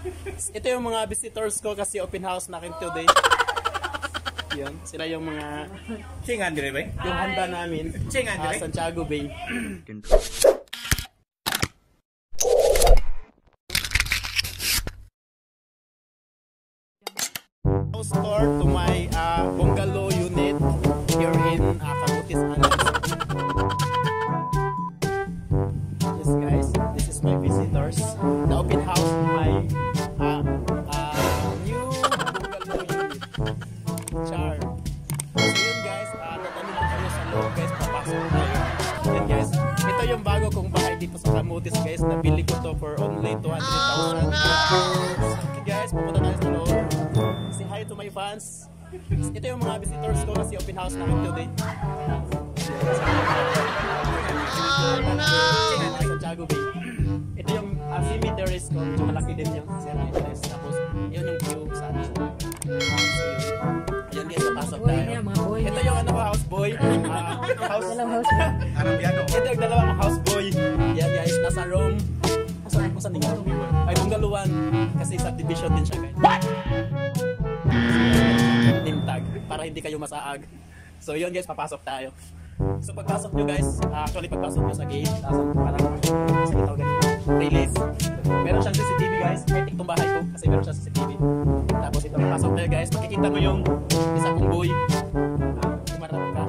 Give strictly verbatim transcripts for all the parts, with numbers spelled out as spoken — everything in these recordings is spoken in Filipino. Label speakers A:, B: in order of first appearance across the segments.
A: Ito yung mga visitors ko kasi open house natin today. Yan, sila yung mga
B: Ching Andre ba?
A: yung handa namin.
B: Ching
A: uh,
B: Andre?
A: Santiago Bay. Store to my uh, bungalow unit here in uh, Camotes Islands. Yes guys, this is my visitors. The open house to my uh, uh, new bungalow unit. Char. So yun guys, uh, dadali lang kayo sa loob guys, papasok tayo. Yan guys, ito yung bago kong bahay dito sa Camotes guys. Nabili ko to for only two hundred thousand. Okay guys, pupunta tayo sa loob. Say hi to my fans. Ito yung mga visitors ko kasi open house namin today. Santiago Bay. Ito yung uh, cemeteries ko. Medyo malaki din yung cemeteries. Tapos yun yung view sa ano. Ayun guys, napasok tayo. Ito yung ano, house boy. Uh, house house.
B: Arabiano.
A: Ito yung dalawang house boy. Yan guys, nasa room. Nasa room ko sa nila. Ay, bungalowan. Kasi subdivision din siya guys. What? Tag para hindi kayo masaag. So yun guys, papasok tayo. So pagpasok nyo guys, uh, actually pagpasok nyo sa gate, tapos parang sa ito ganito, release. Meron siyang C C T V guys, kahit itong bahay ko kasi meron siyang C C T V. Tapos ito pagpasok nyo guys, makikita mo yung isa kong boy. Uh, kumarap ka.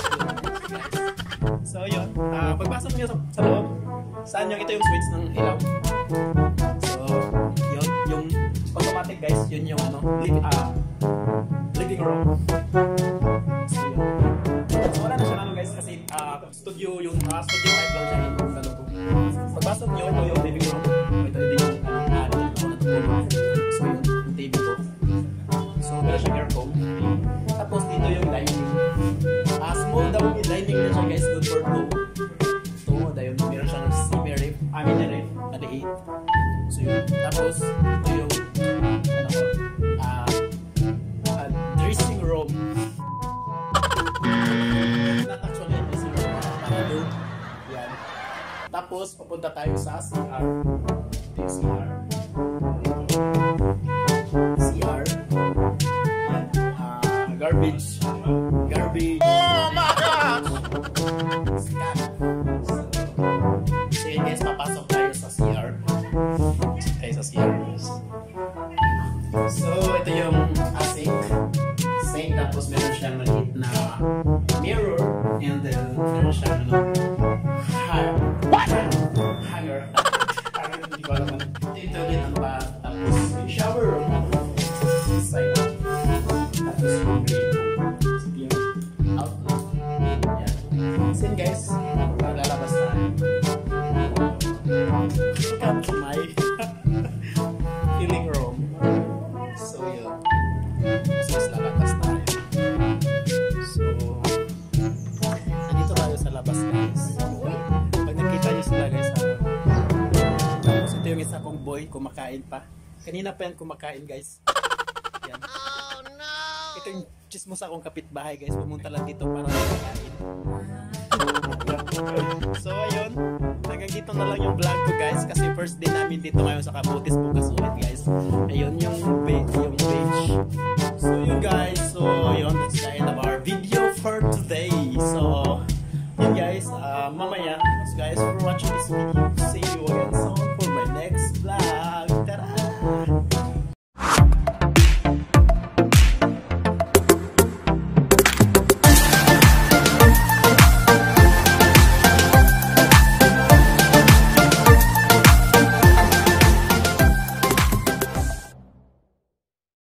A: So yun, uh, pagpasok nyo sa, sa loob, saan yung ito yung switch ng ilaw. So yun, yung automatic guys, yun yung ano, live, uh, living room. So yun. So wala na siya naman guys kasi uh, studio yung uh, studio type lang siya yung ano ko. Pagpasok nyo, ito yung living room. Ito din yung ano, uh, dito ako natutulog. So yun, yung T V ko. So meron siyang aircon. Tapos dito yung dining. Uh, small daw yung dining na siya guys, good for two. Two, dahil meron siyang semi-ref, I mean ref, maliit. So yun. Tapos ito yung ano ko, ah, uh, dressing room. Not actually a dressing room, parang yan. Tapos pupunta tayo sa C R. Ito yung C R. C R. Yan. Uh, garbage. Garbage. Oh my God! So yun guys, papasok tayo sa C R. Tayo sa C R guys. So ito yung uh, sink. Sink, tapos meron siyang maliit na mirror, and then meron siyang ano, hanger. Hanger. Hanger, hindi ko alam. Ito din ang ba. Tapos yung shower room. Side up. Tapos yung green. Yung outlook. Yan. So yun guys, lalabas na. Look at my living room. So yun. So lalabas tayo. So nandito tayo sa labas guys. Pag nakita nyo sila guys, tapos ito yung isa kong boy, kumakain pa. Kanina pa yan kumakain guys. Yan. Ito yung chismos akong kapitbahay guys. Pumunta lang dito para kumakain. So ayun, hanggang dito na lang yung vlog ko guys kasi first day namin dito ngayon sa Camotes bukas ulit guys. Ayun yung page, yung page. So yun guys, so yun, that's the end of our video for today. So yun guys, uh, mamaya, thanks guys for watching this video. See you again soon for my next vlog. Tara!